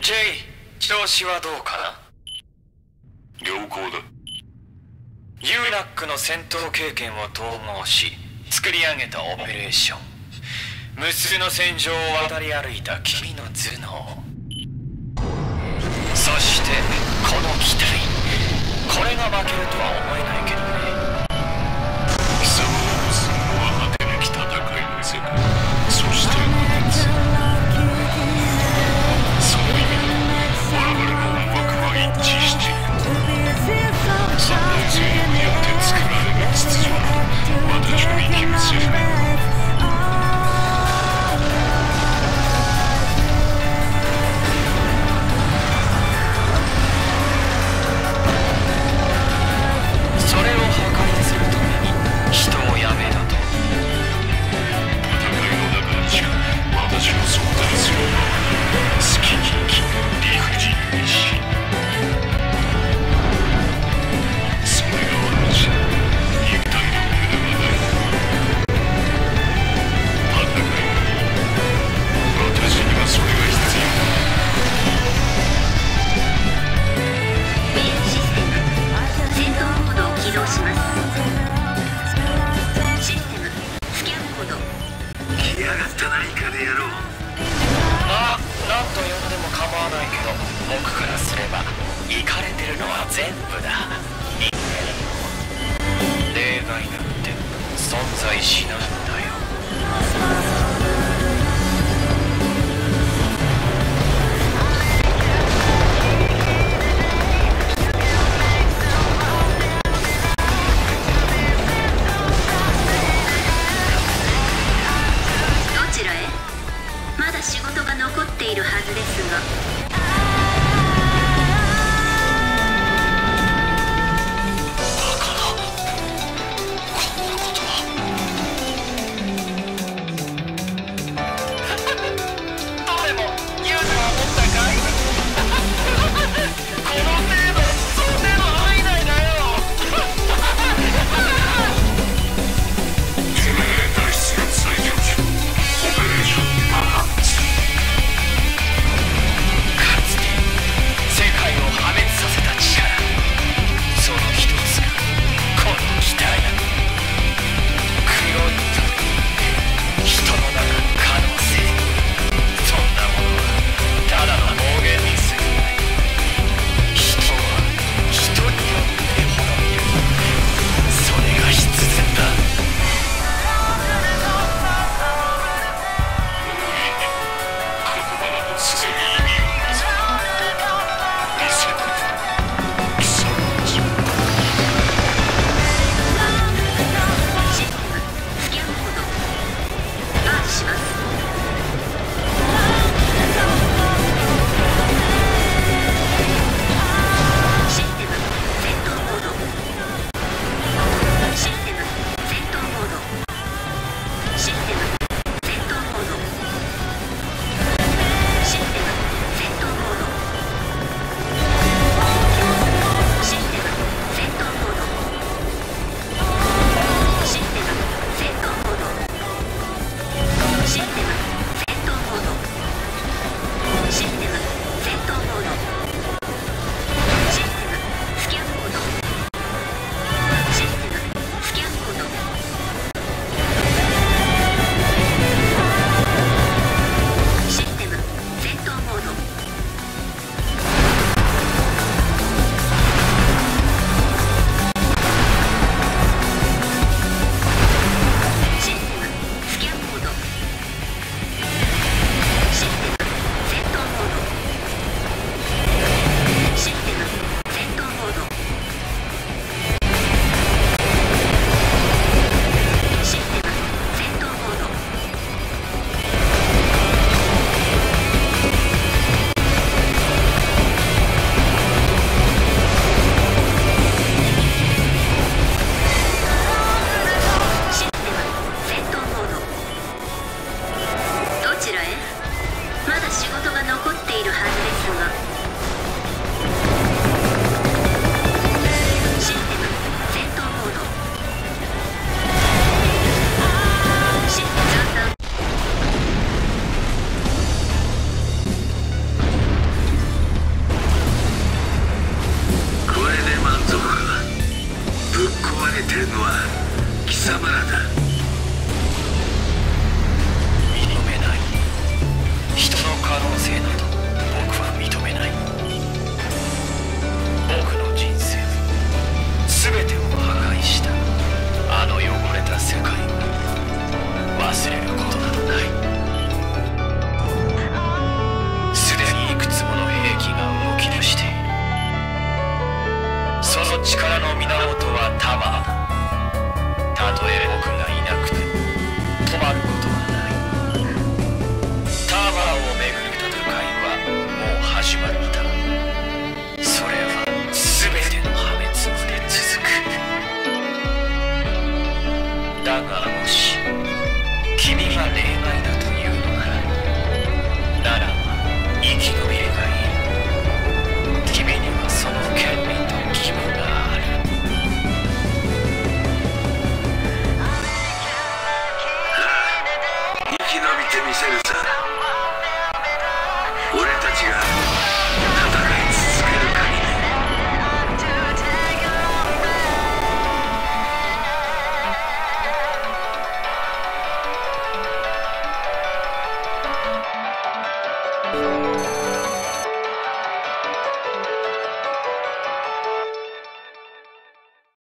J、調子はどうかな？ 良好だ。 ユーナックの戦闘経験を統合し作り上げたオペレーション。無数の戦場を渡り歩いた君の頭脳。そしてこの機体、これが負けるとは思えないけどね。 貴様が欲するのは果てなき戦いの世界、そしてその意味で我々の音楽は一致している。三大勢力によって作られる秩序は私の生きる世界だ。 それを破壊するために人をやめろと。 戦いの中にしか私の存在するのは好きに生き理不尽に死。それが私の肉体の上ではない。戦いの私にはそれが必要だ。 メインシステム戦闘モードを起動します。システムスキャンモード。 来やがったなイカで野郎。 まあ何と呼んでも構わないけど、僕からすればイカれてるのは全部だ。人間の例外なんて存在しないんだよ。 どちらへ？まだ仕事が残っているはずですが。